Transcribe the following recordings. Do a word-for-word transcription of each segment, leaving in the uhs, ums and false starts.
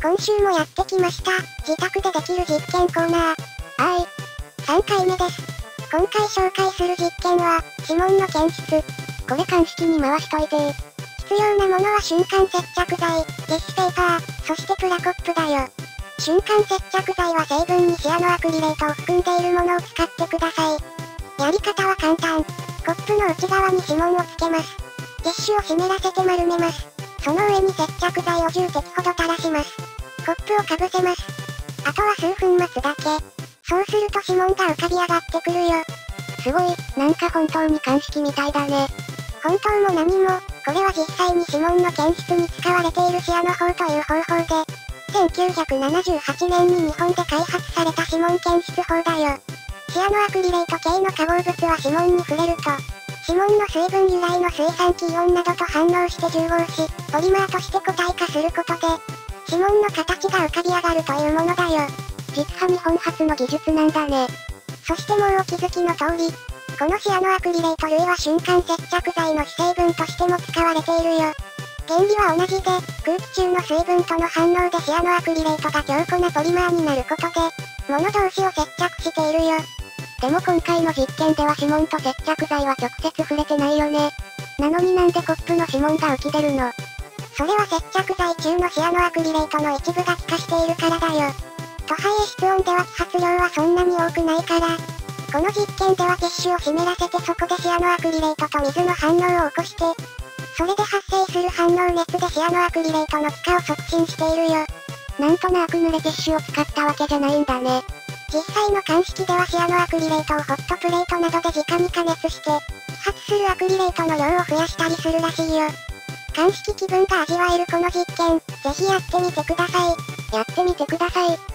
今週もやってきました。自宅でできる実験コーナー。はーい。さんかいめです。今回紹介する実験は、指紋の検出。これ鑑識に回しといて。必要なものは瞬間接着剤、ティッシュペーパー、そしてプラコップだよ。瞬間接着剤は成分にシアノアクリレートを含んでいるものを使ってください。やり方は簡単。コップの内側に指紋をつけます。ティッシュを湿らせて丸めます。その上に接着剤をじゅう滴ほど垂らします。コップをかぶせます。あとは数分待つだけ。そうすると指紋が浮かび上がってくるよ。すごい、なんか本当に鑑識みたいだね。本当も何も、これは実際に指紋の検出に使われているシアノ法という方法で、せんきゅうひゃくななじゅうはちねんに日本で開発された指紋検出法だよ。シアノアクリレート系の化合物は指紋に触れると、指紋の水分由来の水酸基イオンなどと反応して重合し、ポリマーとして固体化することで、指紋の形が浮かび上がるというものだよ。実は日本初の技術なんだね。そしてもうお気づきの通り、このシアノアクリレート類は瞬間接着剤の主成分としても使われているよ。原理は同じで、空気中の水分との反応でシアノアクリレートが強固なポリマーになることで、物同士を接着しているよ。でも今回の実験では指紋と接着剤は直接触れてないよね。なのになんでコップの指紋が浮き出るの？それは接着剤中のシアノアクリレートの一部が気化しているからだよ。とはいえ室温では揮発量はそんなに多くないから、この実験ではティッシュを湿らせてそこでシアノアクリレートと水の反応を起こして、それで発生する反応熱でシアノアクリレートの気化を促進しているよ。なんとなく濡れティッシュを使ったわけじゃないんだね。実際の鑑識ではシアノアクリレートをホットプレートなどで直に加熱して、揮発するアクリレートの量を増やしたりするらしいよ。鑑識気分が味わえるこの実験、ぜひやってみてください。やってみてください。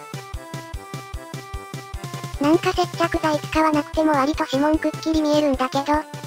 なんか接着剤使わなくても割と指紋くっきり見えるんだけど、